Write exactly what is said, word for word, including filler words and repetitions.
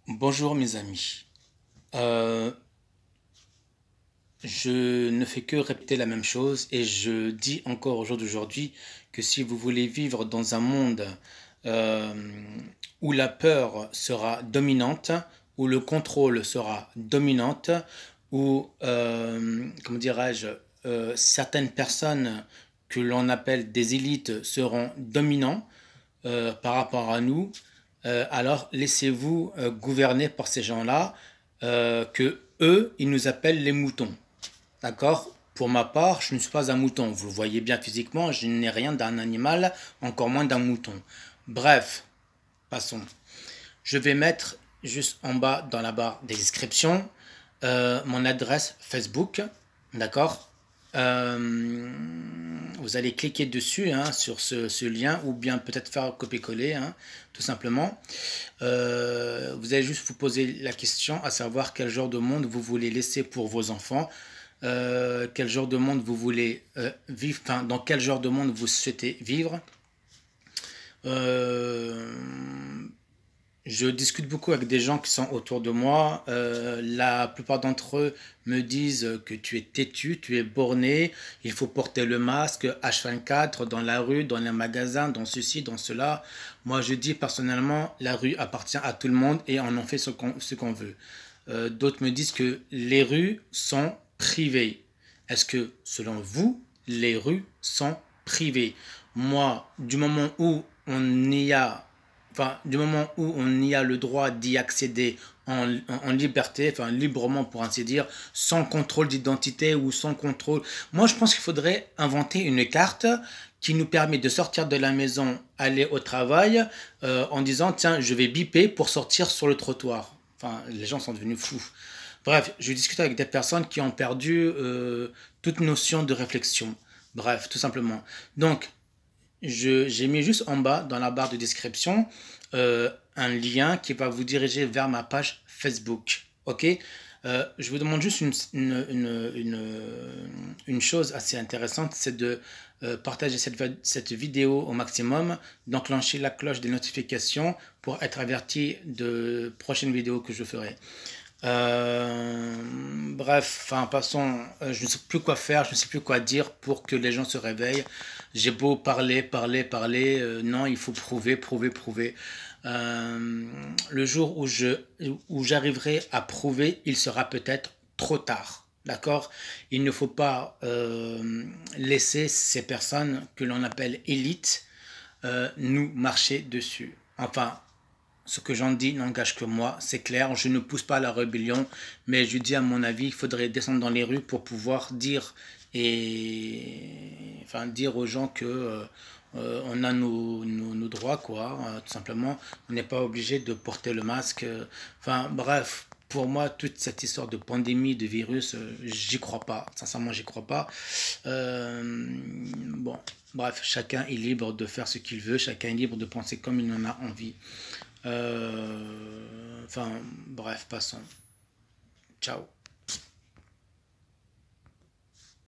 Bonjour mes amis. Euh, je ne fais que répéter la même chose et je dis encore au jour d'aujourd'hui que si vous voulez vivre dans un monde euh, où la peur sera dominante, où le contrôle sera dominante, où, euh, comment dirais-je, euh, certaines personnes que l'on appelle des élites seront dominants euh, par rapport à nous, euh, alors laissez-vous euh, gouverner par ces gens-là, euh, que eux, ils nous appellent les moutons. D'accord? Pour ma part, je ne suis pas un mouton. Vous le voyez bien physiquement, je n'ai rien d'un animal, encore moins d'un mouton. Bref, passons. Je vais mettre juste en bas dans la barre des descriptions euh, mon adresse Facebook. D'accord? Euh, vous allez cliquer dessus, hein, sur ce, ce lien, ou bien peut-être faire copier-coller, hein, tout simplement. Euh, vous allez juste vous poser la question, à savoir quel genre de monde vous voulez laisser pour vos enfants, euh, quel genre de monde vous voulez euh, vivre, enfin, dans quel genre de monde vous souhaitez vivre. Euh, je discute beaucoup avec des gens qui sont autour de moi. Euh, la plupart d'entre eux me disent que tu es têtu, tu es borné, il faut porter le masque H vingt-quatre dans la rue, dans les magasins, dans ceci, dans cela. Moi, je dis personnellement, la rue appartient à tout le monde et on en fait ce qu'on ce qu'on veut. Euh, d'autres me disent que les rues sont privées. Est-ce que, selon vous, les rues sont privées? Moi, du moment où on y a enfin, du moment où on y a le droit d'y accéder en, en, en liberté, enfin librement pour ainsi dire, sans contrôle d'identité ou sans contrôle. Moi, je pense qu'il faudrait inventer une carte qui nous permet de sortir de la maison, aller au travail, euh, en disant, tiens, je vais biper pour sortir sur le trottoir. Enfin, les gens sont devenus fous. Bref, je discute avec des personnes qui ont perdu euh, toute notion de réflexion. Bref, tout simplement. Donc, je, j'ai mis juste en bas, dans la barre de description, euh, un lien qui va vous diriger vers ma page Facebook. Ok? Euh, je vous demande juste une, une, une, une, une chose assez intéressante, c'est de euh, partager cette, cette vidéo au maximum, d'enclencher la cloche des notifications pour être averti de prochaines vidéos que je ferai. Euh, bref, enfin, passons, euh, je ne sais plus quoi faire, je ne sais plus quoi dire pour que les gens se réveillent. J'ai beau parler, parler, parler, euh, non, il faut prouver, prouver, prouver. Euh, le jour où je, où j'arriverai à prouver, il sera peut-être trop tard. D'accord? Il ne faut pas euh, laisser ces personnes que l'on appelle élites euh, nous marcher dessus. Enfin, ce que j'en dis n'engage que moi, c'est clair, je ne pousse pas à la rébellion, mais je dis à mon avis, il faudrait descendre dans les rues pour pouvoir dire et enfin dire aux gens que euh, euh, on a nos, nos, nos droits, quoi, euh, tout simplement. On n'est pas obligé de porter le masque. euh, Enfin, bref, pour moi, toute cette histoire de pandémie, de virus, euh, j'y crois pas. Sincèrement, j'y crois pas. Euh, bon, bref, chacun est libre de faire ce qu'il veut, chacun est libre de penser comme il en a envie. Euh, enfin, bref, passons. Ciao.